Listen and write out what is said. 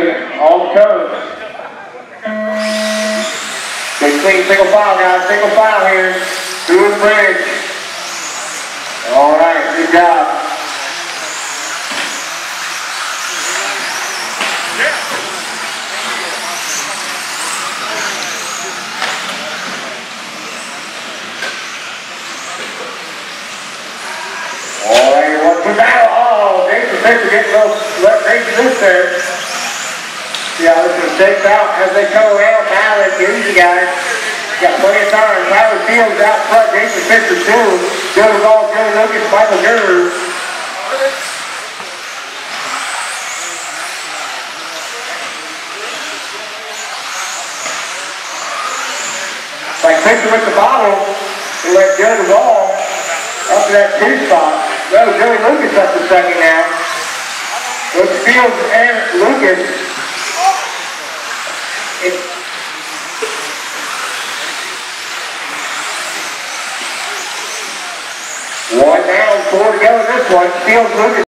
on the code. Good clean single file, guys. Single file here. Through the bridge. All right, good job. All right, one for battle. Oh, Jason Fisher getting a little, let Jason loose there. Yeah, this one takes out as they come around. Now let's use you guys. Got plenty of time. Tyler Fields out front. Jason Fisher too. Joe Ball, Joe Lucas, Michael Gerber. Like Fisher with the bottle, we let Joe Ball up to that 2 spot. No, Joey Lucas up to second now. With Fields and Lucas. One down, 4 to go in this one. Fields, Lucas.